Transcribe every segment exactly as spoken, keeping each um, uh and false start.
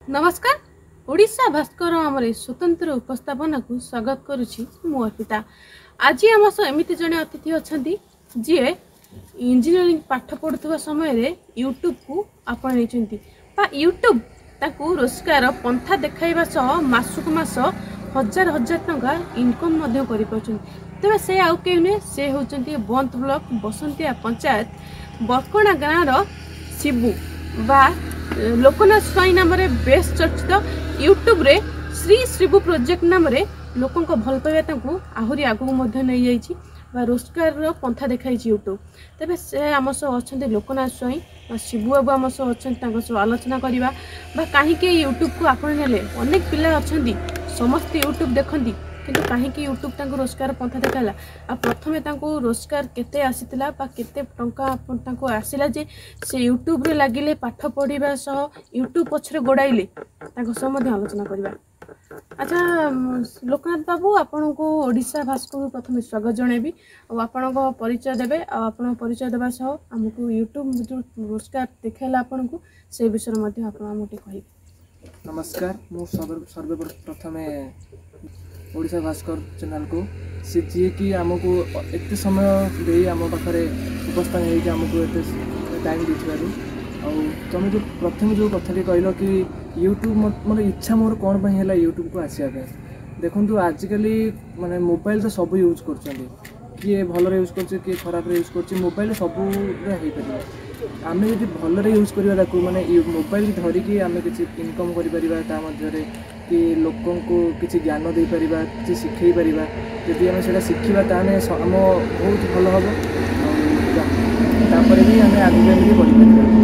नमस्कार। ओडिशा भास्कर आम स्वतंत्र उपस्थापना को स्वागत करुछि मु अर्पिता। आज आम सह एमती जड़े अतिथि अच्छा जी इंजीनियरिंग पाठ पढ़ुवा समय यूट्यूब को आपण यूट्यूब ताकू रोजगार पंथा देखाइबा सह मासक मास हजार हजार टंका इनकम तेज से आउ के नुहे से होती बंद ब्लॉक बसंतिया पंचायत बरकणा गाँव शिबू बा लोकनाथ स्वाई नाम बेस चर्चित यूट्यूब रे श्री शिबू प्रोजेक्ट नाम लोकों भल पाइबा आहरी आगू नहीं जाइए रोजगार पंथा देखाई यूट्यूब तेज से आम सह अच्छा लोकनाथ स्वाई शिबू बाबू आम सह अच्छा आलोचना करवा कहीं यूट्यूब को आपण अनेक पिला अच्छा समस्त यूट्यूब देखती किंतु कहीं यूट्यूब तांको रोजगार पंथा देखाला आ प्रथमे तांको रोजगार केते आसीतिला बा केते टंका तांको आसिला जे से यूट्यूब रे लागिले पाठ पढ़िबा सह यूट्यूब पछरे गोडाइले तांको सम्बन्धी आलोचना करबा। अच्छा लोकनाथ बाबू आपन को ओडिशा भास्कर प्रथमे स्वागत जणेबी और आपन को परिचय देबे आ आपन परिचय देबा सह हमकु यूट्यूब जो रोजगार देखाला आपन को से विषय मध्ये आपन हमटे कहिबे। नमस्कार मु सर्वप्रथमे ओडिशा भास्कर चैनल को सी जी कि आमको एत समय दे आम पाखे उपस्थान होमको एत टाइम देथिबारु आ तुम जो प्रथम जो कथा कहल कि यूट्यूब मतलब इच्छा मोर कौन पर है यूट्यूब को आसपा देखो आजिकल माने मोबाइल तो सब यूज कर किए भल यूज कर किए खराब यूज कर मोबाइल सब आम जो भल यूज करवा माने मोबाइल धरिकी आम किसी इनकम कर कि लोक को किसी ज्ञान दे पारिबा किसी शिखई पारिबा जदि आम से शिखा ताने आम बहुत भल हम तापर भी आम आगे भी बढ़ी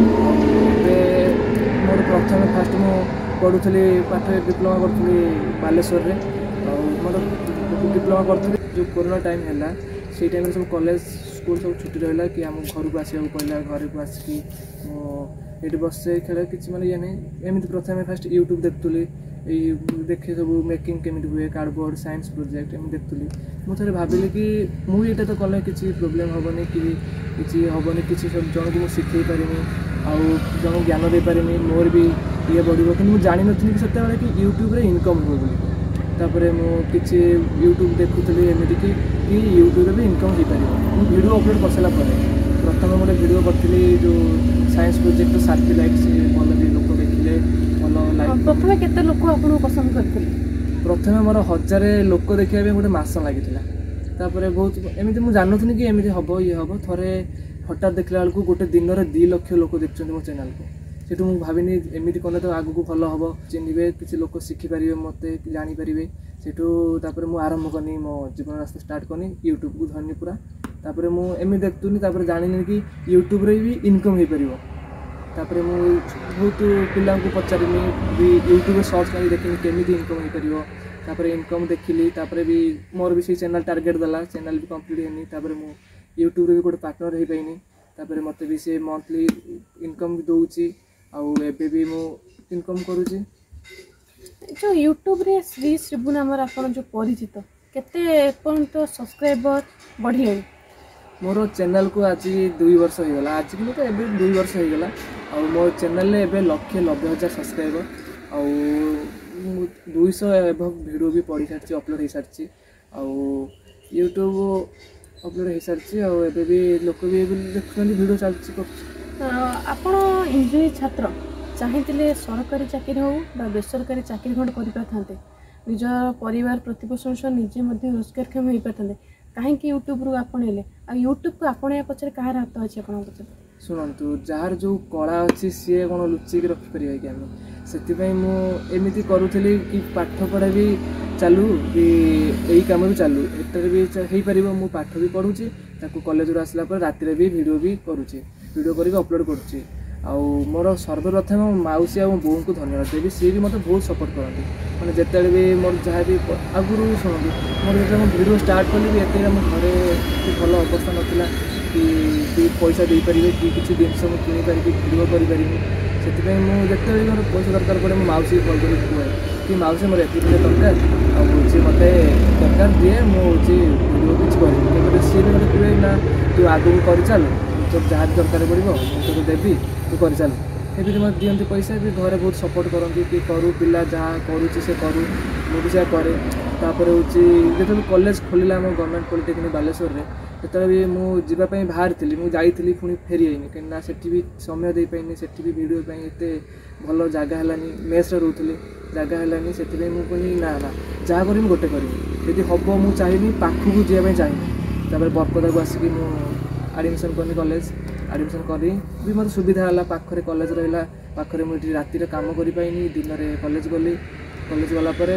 पार। मोर प्रथम फास्ट मु पढ़ुली पाठ डिप्लोमा करी बालेश्वर मोर डिप्लोमा करी जो कोरोना टाइम है से टाइम सब कॉलेज स्कूल सब छुट्टी रहा कि आम घर को आसको पड़ा घर को आसिकी ये बसे खेल कि माने ये नहीं एमती प्रथम फास्ट यूट्यूब देखुली देखे सब मेकिंग केमी हुए कार्डबोर्ड साइंस प्रोजेक्ट एम देखुली मुझे भाविली कि मुझे तो कले किसी प्रोब्लेम हेनी कि किसी हेनी किसी सब जन को शिखई पारिनी आउ जन ज्ञान दे पारिनी मोर भी ये बढ़ो कि मुझे जानी नी कि से कि यूट्यूब रे इनकम हो तापर मुझे यूट्यूब देखुली एमती कि यूट्यूब भी इनकम हो पार वीडियो अपलोड कर सारा प्रथम गोटे वीडियो करी जो साइंस प्रोजेक्ट सार्टिलाइट से भल भी लोक देखिले प्रथमे केते लोक आपन पसंद करथिले प्रथमे मोर हजार लोक देखिया गोटे मस लगी तापर बहुत एमती मुझे जाननी कि एमती हम ये हम थे हठात देखला बेलू गोटे दिन में दि लक्ष लोक देखते मो चैनल को सेठू मुझे भाविनी एमती कले तो आगू भल हम चिन्हे किसी लोक शिखिपारे मत जानीपारे सेठू मुझे आरंभ कनी मो जीवन रास्ता स्टार्ट कनी यूट्यूब को धरनी पूरा तापर मुझे देखुनी जानी कि यूट्यूब रे भी इनकम हो पार तापर मु बहुत पिला पचारिनी भी यूट्यूब सर्च कर देखी केमी इनकम हो पार इनकम देखिली तापर भी मोर भी चैनल टार्गेट देला चैनल भी कंप्लीट होनी तापर मु यूट्यूब भी गोटे पार्टनर हो पाइनी तापर मत भी से मंथली इनकम भी दौची आउ एबे भी मु इनकम करूची जो यूट्यूब रे श्री शिबू नाम आपन जो परिचित केते पर्यंत सब्सक्राइबर बढ़िले मोर चैनल को आज दुई वर्ष होगा आज कि तो एबे दुई वर्ष होगा आ मो चैनल एबे लक्षे नब्बे हजार सब्सक्राइबर आ दुईश एभव वीडियो भी पढ़ी सारी अपलोड हो सारी आ यूट्यूब अपलोड हो सारी आ भी लोक भी देखुं वीडियो चलती आप इंजीनियरिंग छात्र चाहिए सरकारी चाकरी हो बेसरकारी चाकरी खंड कर निज परिवार प्रतिपोषण सह निजे रोजगारक्षम हो पारे कहीं यूट्यूब रू आपणेले आ यूट्यूब को आपणे पछरे कहार हाथ अछि आपन पछरे सुनंतु जार जो कला अच्छी सी कौन लुचिक रखिपर कि आम से मुझे करूली कि पाठ पढ़ा भी चालू कि यही कम भी चालू एटर भी हो पार मु पाठ भी पढ़ुची कॉलेज रू आसला राति भी वीडियो भी करुँचे वीडियो करके अपलोड करुँचे आउ मोर सर्वप्रथम मौसी और बोऊ को धन्यवाद देवी सी भी मतलब बहुत सपोर्ट करती मैंने जिते भी मोर जहाँ भी आगुरी शुणु मोर जो वीडियो स्टार्ट कली भी एत आम घरे भल अवस्था नाला कि पैसा दे पारे कि किसी जिनस मुझे किनी पारि वीडियो करें से मुझे मोर पैसा दरकार पड़े मौसी कल कर कहे कि मौसी मोर एत दरकार आगे मत दरकार दिए मुझे वीडियो किसी करें सी भी कहे ना तू आगे कर चल तो जहाँ भी दरकार पड़ो मुझे देवी तू कर चल एमती मत दिखती पैसा भी घरे बहुत सपोर्ट करती कि करूँ पिला जहाँ करुच्ची से करूँ मुझे से करे तापर हूँ जो कॉलेज खोलिला आम गवर्नमेंट पॉलिटेक्निक बालेश्वर में जो भी मुझे बाहर थी मुझे जाइली पुणी फेरी आईनी कहीं सेठी भी समय दे पाइनी सेठी भी वीडियो एते भल जगह है मेस रोली जगह है से मुझे ना ना जहाँ करी गोटे करी यदि हम मुझे चाहिए पाखक जावाई चाहिए तापर बरपदा को आसिक आडमिशन करनी कॉलेज आडमिशन करी भी मतलब सुविधा है पाखरे कॉलेज रहा पाखरे मुझे राति काम कर पाइनी दिन में कॉलेज गली कॉलेज गलापर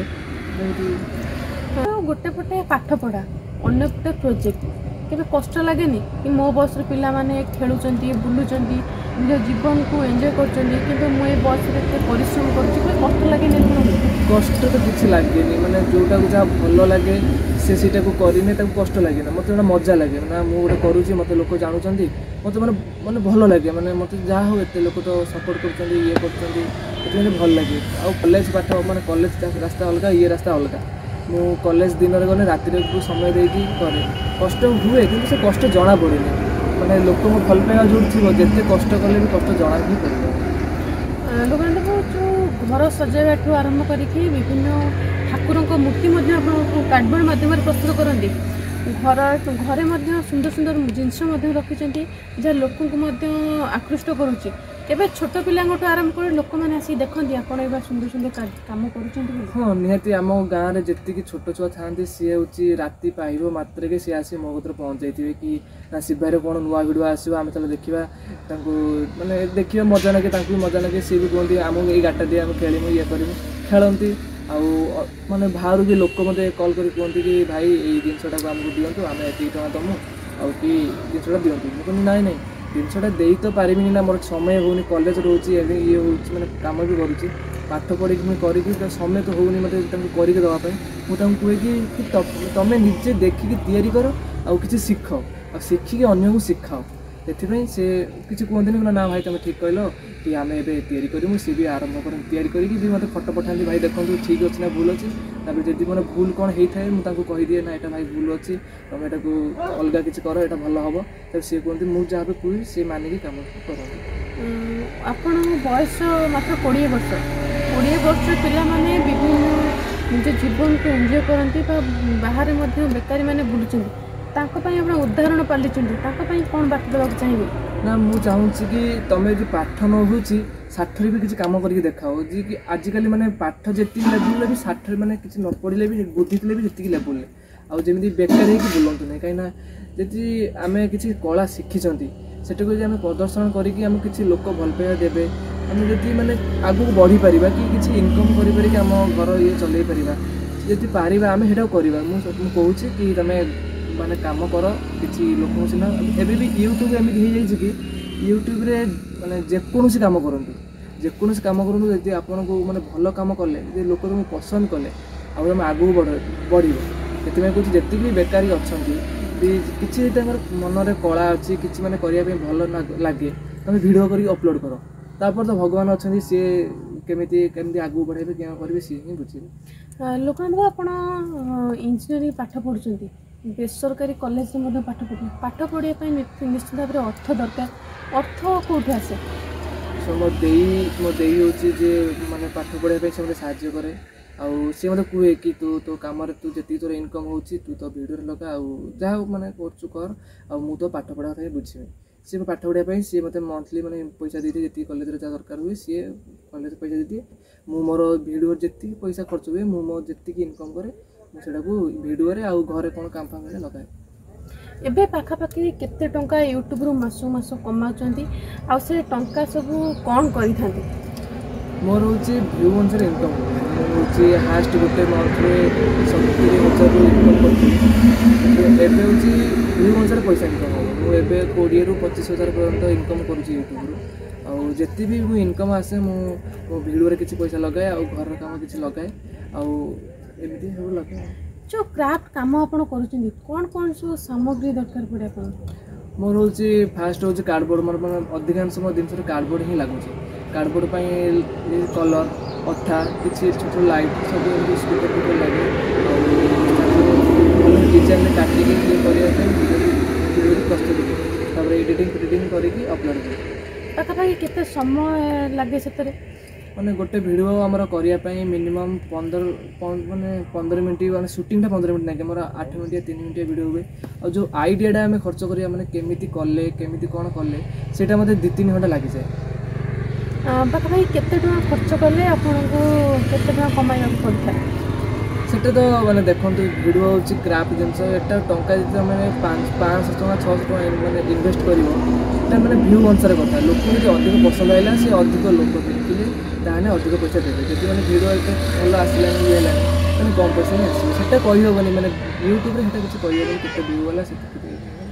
गोटे पटे पाठ पढ़ा अन्य गोटे प्रोजेक्ट केबे कष्ट लगे कि मो बस पिला माने खेलुचंती बुलुचंती निज जीवन को एंजॉय करचंती किंतु मो ए बस रे एते परिश्रम करछि कोई कष्ट लगे नहीं कष्ट तो किसी लगे माने जोटा को जहाँ भल लगे से सीटा को करने कष्ट लगे ना मतलब मजा लगे ना मुझे करुँची मत लोक जानूँ मत मैंने मैंने भल लगे मैंने मत जहाँ हो एत लोक तो सपोर्ट कर ये कर भल लगे आ कॉलेज पाठ मैंने कॉलेज रास्ता अलग ये रास्ता अलग मु कॉलेज दिन में गले राति को समय देकी करे कष्ट हुए कि से कष्ट जना पड़े मैंने लोक भल पाइबा जो थी जिते कष्ट कले भी कष्ट जना ही पड़े लोक जो घर सजाइबा आरंभ करके विभिन्न ठाकुर मूर्ति कार्डबोर्ड मध्यम प्रस्तुत करती घर घरे सुंदर सुंदर जिनस रखिंट जहाँ लोक आकृष्ट करुच्ची एबे छोट पिला आरंभ कर लोक मैंने आसी देखते आप सुंदर सुंदर काम कर हाँ निहती आम गाँव में जी छोट छुआ था सी हूँ राति पाइब मात्र सी आसी मो कतर पहुँच जाइए कि ना शिवार कौन नुआ भिड आसो आम चलो देखा माने देखिए मजा लगे भी मजा लगे सी भी कहते आमको ये गाटा दिए आम खेलमु ये करूँ खेलती आउ माने बाहर भी लोक मत कल कर कहते कि भाई ये जिनटा आमको दिंतु आम ये टाँग दमु आउ कि जिनटा दिंतु मुझे ना ना जिनटा दे तो पारि ना मोर समय होनी कॉलेज रोचे ये हूँ मैंने कम भी करुच्ची पाठ पढ़ी मुझे करी समय तो होनी मतलब करके देवाई मुझे कहे कि तुम निजे देखिकी तैयारी कर आउ कि शिख आ शिखिकी अन्य को शिखाओ से किसी कहते ना ना भाई तुम ठीक कहल कि आम ए करूँ सी भी आरंभ कर तैयारी करी मत फटो पठाती भाई देखो ठीक अच्छे ना भूल अच्छे जब मोर भूल कौन होता है मुझे कहीदिए ना यहाँ भाई भूल अच्छी तुम यहाँ को अलग किसी कर यहाँ भल हम तब सी कहते मुझे जहाँ भी कह सी मानिकी कम कर आपण बयस मात्र कोड़े वर्ष कोड़े वर्ष पिला माने विभिन्न निज जीवन को एंजॉय करती बाहर बेकारी मैंने बुलूँ उदाहरण पालिचंदी कौन बात देवाक चाहिए ना मुझे चाहूँ कि तुम जो पाठ न हो षाठर भी किसी कम करके देखाओ जी कि आजिकल माने पाठ जी लेवल भी षाठर माने किसी न पढ़ले भी बुद्धि थे भी जी लेवल आमती बेकार हो बुलां ना कहीं जी आम किसी कला शिखिंट सेटा को आम प्रदर्शन करके आम किसी लोक भल पाइबा देवे आम जी मैंने आगू बढ़ी पार कि किसी इनकम कर आम घर ये चल पार जी पार आम से करवा मुझे कहूँ कि तुम माने काम कर किसी लोक सीना एवं भी यूट्यूब एमती हो जाए कि यूट्यूब रे माने जेकोसी काम करूँ जेकोसी काम करूँ यदि आपन को माने भल काम कले लोक तुम पसंद कले आ तुम आगू बढ़ बढ़ से कौन जी बेकारी अच्छा किसी मनरे कला अच्छी किसी मैंने करने भल लगे तुम भिड कर अपलोड कर तापर तो भगवान अच्छा सी केमी केमी आगू बढ़े क्या करेंगे सी ही बुझे लोकनाथ आप इंजीनियरिंग पाठ पढ़ुं बेसरकारी कॉलेज में पाठ पढ़ पाठ पढ़ाई निश्चित भाव में अर्थ दरकार अर्थ कौटू आसे सो मो दे मो दे हूँ माने पाठ पढ़ाई से मतलब साहाଯ୍य करे आउ सी मतलब कहे कि तू तो कम तू जी तोर इनकम हो तू तो भिडियो लगा जहाँ मैंने कर आ तो पाठ पढ़ा था बुझे सी पाठ पढ़ाई सी मतलब मंथली मैंने पैसा दे दिए जी कॉलेज जहाँ दरकार हुए सी कॉलेज पैसा दे दिए मु मोर भिडियो जी पैसा खर्च हुए मु मो जी इनकम करे मुझे भिडियो आउ घरे कौन काम फाम लगाए एबे पाखापाखि केते टंका यूट्यूब रु मासो मासो कमाउचंती आ से टंका सब कौन करि थांती मोर होची व्यू अनुसार इनकम होची हास्ट गोटे मंथली सत्तर हजार इनकम करती एबे होची व्यू अनुसार पैसा इनकम हो मु एबे बीस रु पच्चीस हजार पर्यंत इनकम करूची यूट्यूब रु आ जति भी मु इनकम आसे मु मो वीडियो रे किछि पैसा लगाए आ घर काम किछि लगाए आ एमती सब लगाए जो क्राफ्ट काम आपण करूछन कोन कोन सो सामग्री दरकार पड़े आपण मोर होची फास्ट होची कार्डबोर्ड मोर माने अधिकांश मो दिन से कार्डबोर्ड ही लागुची कार्डबोर्ड पई कलर अठा किछि छोट लाइट सब एमती स्टिकर पे लागे और डिजाइन में काटी के क्लिक करिया पे वीडियो प्रस्तुत तापर एडिटिंग एडिटिंग करके अपलोड कर ପାଖାପାଖି କେତେ ସମୟ ଲାଗେ ସେଥିରେ? ମାନେ ଗୋଟେ ଭିଡ଼ିଓ ଆମର କରିବା ପାଇଁ ମିନିମମ୍ ପନ୍ଦର ମାନେ ପନ୍ଦର ମିନିଟ୍ ମାନେ ସୁଟିଂଟା ପନ୍ଦର ମିନିଟ୍ ଲାଗେ, ଆମର ଆଠ ମିନିଟ୍ ତିନି ମିନିଟ୍ ଭିଡ଼ିଓ ହୁଏ। ଆଉ ଯେଉଁ ଆଇଡ଼ିଆଟା ଆମେ ଖର୍ଚ୍ଚ କରିବା ମାନେ କେମିତି କଲେ କେମିତି କ'ଣ କଲେ ସେଇଟା ମୋତେ ଦୁଇ ତିନି ଘଣ୍ଟା ଲାଗିଯାଏ। ପାଖାପାଖି କେତେ ଟଙ୍କା ଖର୍ଚ୍ଚ କଲେ ଆପଣଙ୍କୁ କେତେ ଟଙ୍କା କମାଇବାକୁ ପଡ଼ିଥାଏ? ସେଟା ତ ମାନେ ଦେଖନ୍ତୁ ଭିଡ଼ିଓ ହେଉଛି କ୍ରାଫ୍ଟ ଜିନିଷ, ଏଟା ଟଙ୍କା ଯଦି ତୁମେ ପାଞ୍ଚଶହ ଟଙ୍କା ଛଅଶହ ଟଙ୍କା ମାନେ ଇନଭେଷ୍ଟ କରିବ ଏଟା ମାନେ ଭ୍ୟୁ ଅନୁସାରେ କଥା। ଲୋକ ଯଦି ଅଧିକ ପସନ୍ଦ ଆସିଲା ସେ ଅଧିକ ଲୋକ ଦେଖିଲେ ତାହେଲେ ଅଧିକ ପଇସା ଦେବେ। ଯଦି ମାନେ ଭିଡ଼ିଓ ଏତେ ଭଲ ଆସିଲାନି ଇଏ ହେଲାନି ତାହେଲେ କମ୍ ପଇସା ହିଁ ଆସିବ। ସେଟା କହିହେବନି ମାନେ ୟୁଟ୍ୟୁବରେ ସେଟା କିଛି କହିହେବନି କେତେ ଭ୍ୟୁ ଗଲା ସେତିକି।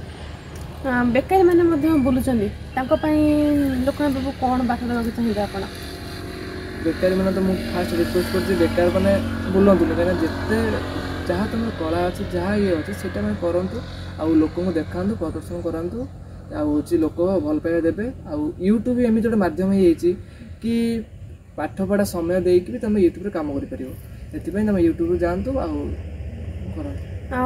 ବେକାରୀ ମାନେ ମଧ୍ୟ ବୁଲୁଛନ୍ତି, ତାଙ୍କ ପାଇଁ ଲୋକଙ୍କ ପାଖକୁ କ'ଣ ବାଟ ଦେବାକୁ ଚାହିଁବେ ଆପଣ? ବେକାରୀ ମାନେ ତ ମୁଁ ଫାଷ୍ଟ ରିକ୍ୱେଷ୍ଟ କରୁଛି ବେକାର ମାନେ ବୁଲନ୍ତୁନି, କାହିଁକିନା ଯେତେ ଯାହା ତୁମର କଳା ଅଛି ଯାହା ଇଏ ଅଛି ସେଇଟା ମାନେ କରନ୍ତୁ, ଆଉ ଲୋକଙ୍କୁ ଦେଖାନ୍ତୁ, ପ୍ରଦର୍ଶନ କରାନ୍ତୁ, ଆଉ ହେଉଛି ଲୋକ ଭଲ ପାଇବା ଦେବେ। ଆଉ ୟୁଟ୍ୟୁବ୍ ଏମିତି ଗୋଟେ ମାଧ୍ୟମ ହେଇଯାଇଛି କି ପାଠପଢ଼ା ସମୟ ଦେଇକି ବି ତୁମେ ୟୁଟ୍ୟୁବରେ କାମ କରିପାରିବ। ସେଥିପାଇଁ ତୁମେ ୟୁଟ୍ୟୁବରୁ ଯାଆନ୍ତୁ ଆଉ କରନ୍ତୁ।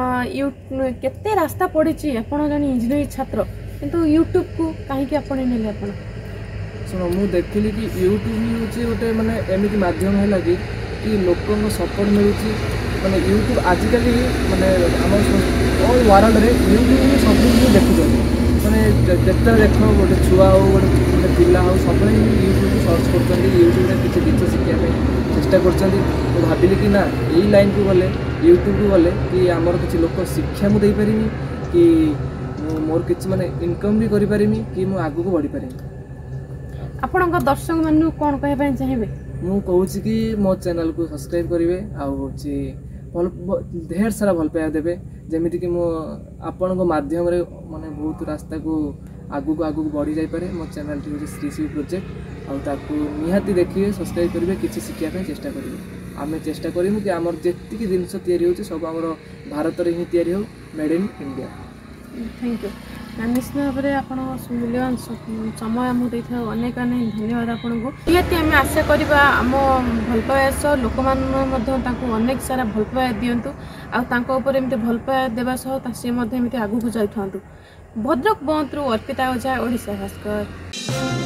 କେତେ ରାସ୍ତା ପଡ଼ିଛି, ଆପଣ ଜଣେ ଇଞ୍ଜିନିୟରିଂ ଛାତ୍ର କିନ୍ତୁ ୟୁଟ୍ୟୁବକୁ କାହିଁକି ଆପଣେଇ ନେଲେ ଆପଣ? ଶୁଣ ମୁଁ ଦେଖିଲି କି ୟୁଟ୍ୟୁବ୍ ହେଉଛି ଗୋଟେ ମାନେ ଏମିତି ମାଧ୍ୟମ ହେଲା କି କି ଲୋକଙ୍କ ସପୋର୍ଟ ମିଳୁଛି। ମାନେ ୟୁଟ୍ୟୁବ୍ ଆଜିକାଲି ମାନେ ଆମ ଅଲ୍ ୱାର୍ଲଡ଼ରେ ୟୁଟ୍ୟୁବ୍ ହିଁ ସବୁ ହିଁ ଦେଖୁଛନ୍ତି। ମାନେ ଯେତେବେଳେ ଦେଖ ଗୋଟେ ଛୁଆ ହଉ ଗୋଟେ ଗୋଟେ ପିଲା ହଉ ସବୁବେଳେ ହିଁ ୟୁଟ୍ୟୁବ୍ ସର୍ଚ୍ଚ କରୁଛନ୍ତି, ୟୁଟ୍ୟୁବ୍ରେ କିଛି ଜିନିଷ ଶିଖିବା ପାଇଁ ଚେଷ୍ଟା କରୁଛନ୍ତି। ମୁଁ ଭାବିଲି କି ନା ଏଇ ଲାଇନ୍କୁ ଗଲେ ୟୁଟ୍ୟୁବ୍କୁ ଗଲେ କି ଆମର କିଛି ଲୋକ ଶିକ୍ଷା ମୁଁ ଦେଇପାରିବି, କି ମୁଁ ମୋର କିଛି ମାନେ ଇନକମ୍ ବି କରିପାରିବି, କି ମୁଁ ଆଗକୁ ବଢ଼ିପାରିବି। ଆପଣଙ୍କ ଦର୍ଶକମାନଙ୍କୁ କ'ଣ କହିବା ପାଇଁ ଚାହିଁବେ? ମୁଁ କହୁଛି କି ମୋ ଚ୍ୟାନେଲକୁ ସବସ୍କ୍ରାଇବ୍ କରିବେ, ଆଉ ହେଉଛି ଭଲ ଢେର ସାରା ଭଲ ପାଇବା ଦେବେ, ଯେମିତିକି ମୁଁ ଆପଣଙ୍କ ମାଧ୍ୟମରେ ମାନେ ବହୁତ ରାସ୍ତାକୁ ଆଗକୁ ଆଗକୁ ବଢ଼ି ଯାଇପାରେ। ମୋ ଚ୍ୟାନେଲଟି ହେଉଛି ଶ୍ରୀ ଶିବ ପ୍ରୋଜେକ୍ଟ, ଆଉ ତାକୁ ନିହାତି ଦେଖିବେ, ସବସ୍କ୍ରାଇବ୍ କରିବେ, କିଛି ଶିଖିବା ପାଇଁ ଚେଷ୍ଟା କରିବେ। ଆମେ ଚେଷ୍ଟା କରିବୁ କି ଆମର ଯେତିକି ଜିନିଷ ତିଆରି ହେଉଛି ସବୁ ଆମର ଭାରତରେ ହିଁ ତିଆରି ହେଉ, made in India. Thank you. ନିଶ୍ଚିତ ଭାବରେ ଆପଣ ମୂଲ୍ୟବାନ ସମୟ ଆମକୁ ଦେଇଥାଉ, ଅନେକ ଅନେକ ଧନ୍ୟବାଦ ଆପଣଙ୍କୁ। ନିହାତି ଆମେ ଆଶା କରିବା ଆମ ଭଲ ପାଇବା ସହ ଲୋକମାନେ ମଧ୍ୟ ତାଙ୍କୁ ଅନେକ ସାରା ଭଲ ପାଇବା ଦିଅନ୍ତୁ, ଆଉ ତାଙ୍କ ଉପରେ ଏମିତି ଭଲ ପାଇବା ଦେବା ସହ ସେ ମଧ୍ୟ ଏମିତି ଆଗକୁ ଯାଇଥାନ୍ତୁ। ଭଦ୍ରକ ବନ୍ଦରୁ ଅର୍ପିତା ଓଝା, ଓଡ଼ିଶା ଭାସ୍କର।